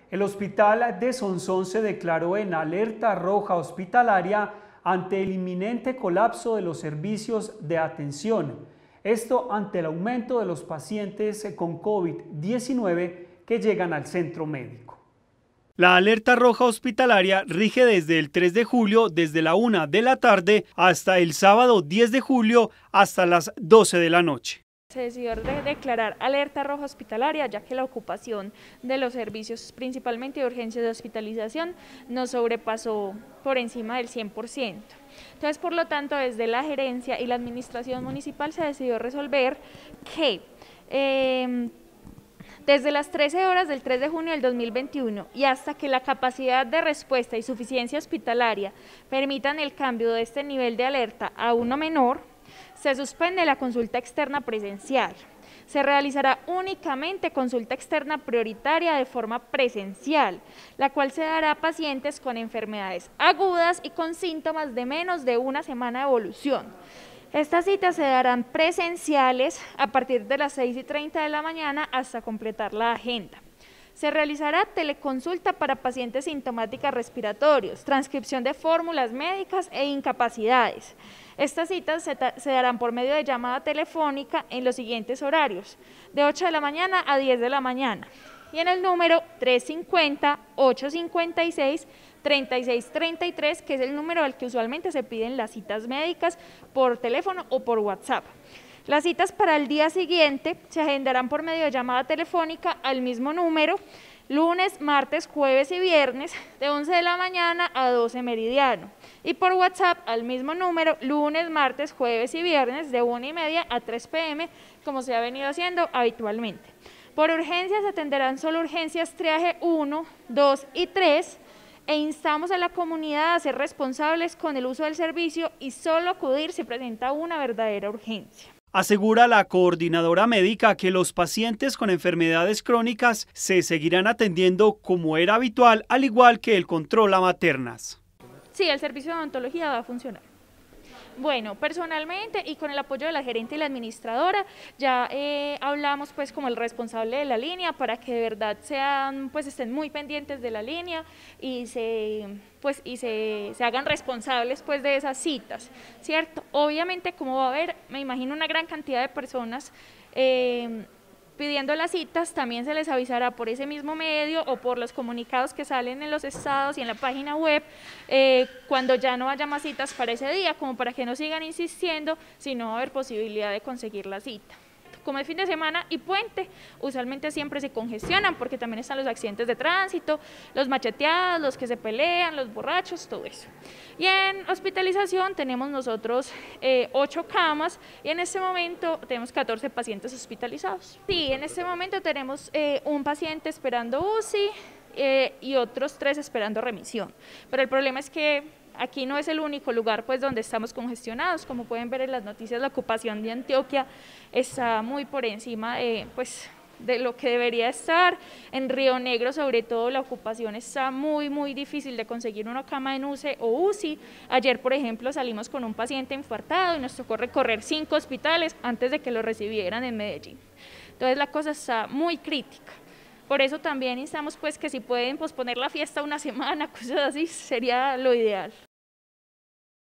El hospital de Sonsón se declaró en alerta roja hospitalaria ante el inminente colapso de los servicios de atención. Esto ante el aumento de los pacientes con COVID-19 que llegan al centro médico. La alerta roja hospitalaria rige desde el 3 de julio, desde la 1 de la tarde hasta el sábado 10 de julio hasta las 12 de la noche. Se decidió declarar alerta roja hospitalaria, ya que la ocupación de los servicios, principalmente de urgencias de hospitalización, nos sobrepasó por encima del 100%. Entonces, por lo tanto, desde la gerencia y la administración municipal se decidió resolver que desde las 13 horas del 3 de junio del 2021 y hasta que la capacidad de respuesta y suficiencia hospitalaria permitan el cambio de este nivel de alerta a uno menor, se suspende la consulta externa presencial. Se realizará únicamente consulta externa prioritaria de forma presencial, la cual se dará a pacientes con enfermedades agudas y con síntomas de menos de una semana de evolución. Estas citas se darán presenciales a partir de las 6:30 de la mañana hasta completar la agenda. Se realizará teleconsulta para pacientes sintomáticos respiratorios, transcripción de fórmulas médicas e incapacidades. Estas citas se darán por medio de llamada telefónica en los siguientes horarios, de 8 de la mañana a 10 de la mañana, y en el número 350-856-3633, que es el número al que usualmente se piden las citas médicas por teléfono o por WhatsApp. Las citas para el día siguiente se agendarán por medio de llamada telefónica al mismo número, lunes, martes, jueves y viernes, de 11 de la mañana a 12 meridiano. Y por WhatsApp al mismo número, lunes, martes, jueves y viernes, de 1:30 a 3 p.m., como se ha venido haciendo habitualmente. Por urgencias se atenderán solo urgencias triaje 1, 2 y 3, e instamos a la comunidad a ser responsables con el uso del servicio y solo acudir si presenta una verdadera urgencia. Asegura la coordinadora médica que los pacientes con enfermedades crónicas se seguirán atendiendo como era habitual, al igual que el control a maternas. Sí, el servicio de odontología va a funcionar. Bueno, personalmente y con el apoyo de la gerente y la administradora, ya hablamos pues como el responsable de la línea para que de verdad estén muy pendientes de la línea y se hagan responsables pues de esas citas, ¿cierto? Obviamente, como va a haber, me imagino, una gran cantidad de personas pidiendo las citas, también se les avisará por ese mismo medio o por los comunicados que salen en los estados y en la página web cuando ya no haya más citas para ese día, como para que no sigan insistiendo, si no va a haber posibilidad de conseguir la cita. Como es fin de semana y puente, usualmente siempre se congestionan porque también están los accidentes de tránsito, los macheteados, los que se pelean, los borrachos, todo eso. Y en hospitalización tenemos nosotros 8 camas y en este momento tenemos 14 pacientes hospitalizados. Sí, en este momento tenemos un paciente esperando UCI y otros 3 esperando remisión, pero el problema es que aquí no es el único lugar pues donde estamos congestionados. Como pueden ver en las noticias, la ocupación de Antioquia está muy por encima de lo que debería estar. En Río Negro, sobre todo, la ocupación está muy difícil de conseguir una cama en UCI o UCI. Ayer, por ejemplo, salimos con un paciente infartado y nos tocó recorrer 5 hospitales antes de que lo recibieran en Medellín. Entonces la cosa está muy crítica. Por eso también instamos pues que si pueden posponer la fiesta una semana, cosas así, sería lo ideal.